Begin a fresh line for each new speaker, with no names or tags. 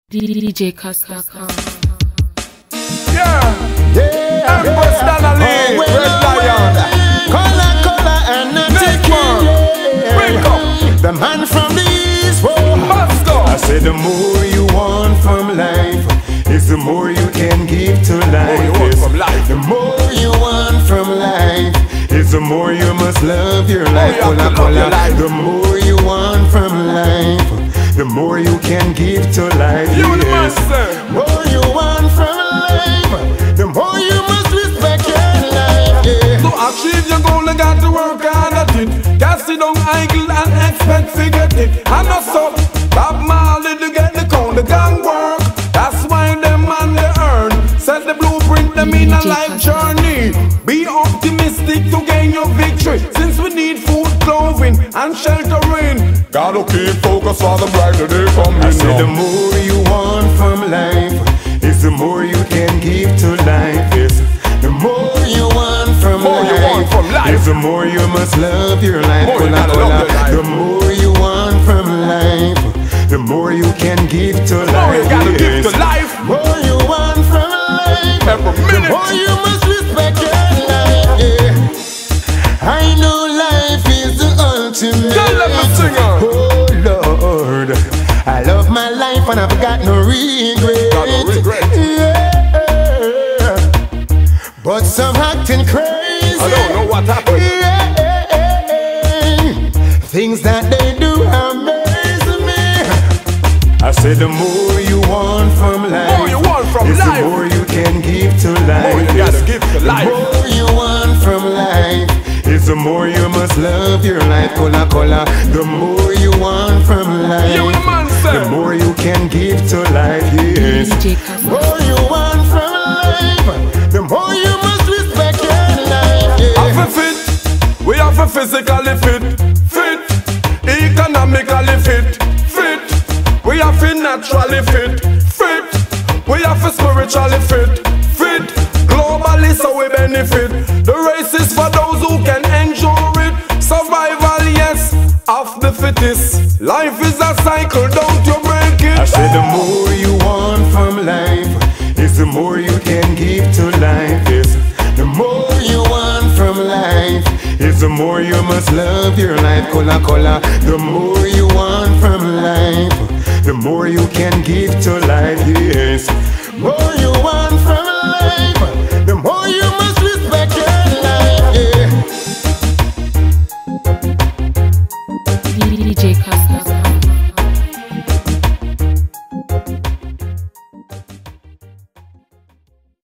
DJCuss.com.
Yeah, Empress Donnelly, Red Lion,
Color and
Next one, Wake Up,
the man from the east.
Master.
I said the more you want from life is the more you can give to life.
you want
Yes.
from life.
The more you want from life is the more you must love your life.
you have to love your life.
The more you want from life, the more you can give to life.
You the
Yes.
master.
The more you want from life, the more you must respect your life. Yeah.
To achieve your goal, you got to work hard at it. Can't sit down idle and expect to get it. And also, Bob Marley to get the count, the gang work. That's why them man they earn. Set the blueprint, them in a life journey. Be optimistic to gain your victory. Since we need food, clothing, and sheltering, gotta keep focus on the brighter day coming.
I said the more you want from life is the more you can give to life. Yes. The more you want from life is the more you must love your life.
More you gotta love your life.
The more you want from life, the more you can give to life.
More you gotta give
Yes.
to life.
More you want from life,
Every
the
minute.
more you must respect your life. Yeah. I know life is the ultimate.
Tell them to sing on.
Oh Lord, I love my life and I've got no regret.
Got no regret.
Yeah. But some acting crazy.
I don't know what happened.
Yeah. Things that they do amaze me. I said the more you want from life,
More you want from
is
life.
the more you can give to life.
More you gotta give to life.
The more you want from life is the more you must love your life. Cola. The more you want from life,
You the man, sir.
the more you can give to life. Yes.
DJCuss.
The more you want from life, the more you must respect your life. Yeah.
Have a fit, we have a physically fit, economically fit, we have a naturally fit, we have a spiritually fit, globally so we benefit. The race is for those who can endure it. Survival, yes, of the fittest. Life is a cycle, don't you break it.
I said the more you want from life is the more you can give to life. Yes. The more you want from life is the more you must love your life. Cola. The more you want from life, the more you can give to life. Yes. More you want